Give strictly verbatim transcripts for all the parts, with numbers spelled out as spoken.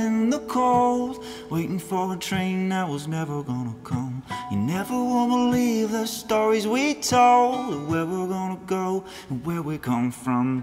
in the cold, waiting for a train that was never gonna come. You never will believe the stories we told of where we're gonna go and where we come from.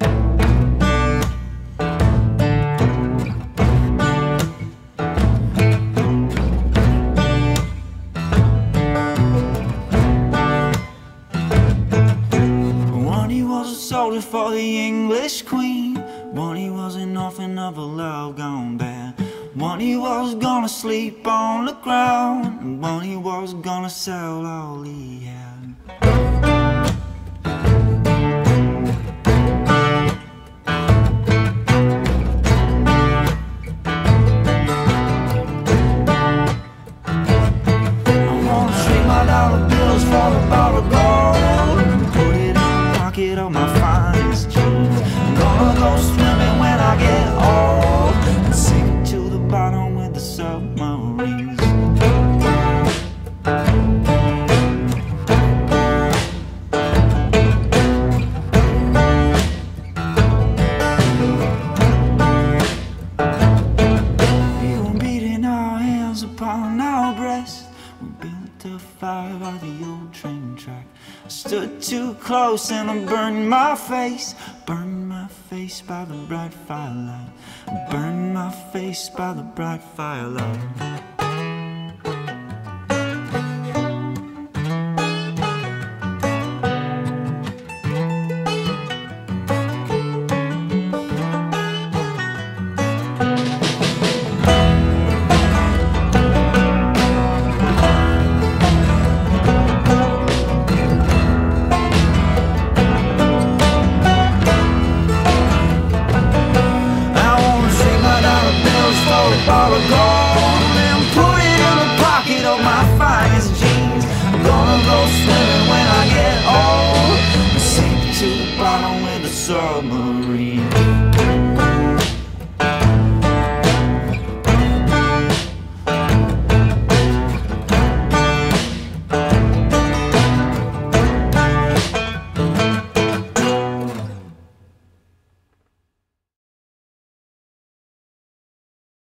One, he was a soldier for the English Queen. One, he was an orphan of a love gone bad. One, he was gonna sleep on the ground, and one, he was gonna sell all he had. I wanna trade my dollar bills for the bar of gold and put it in the pocket of my finest jeans. I'm gonna go swimming when I get old and sink to the bottom with the submarines. We were beating our hands upon our breasts. We built a fire by the old train track. I stood too close and I burned my face. Burned my face by the bright firelight. Burned my face by the bright firelight.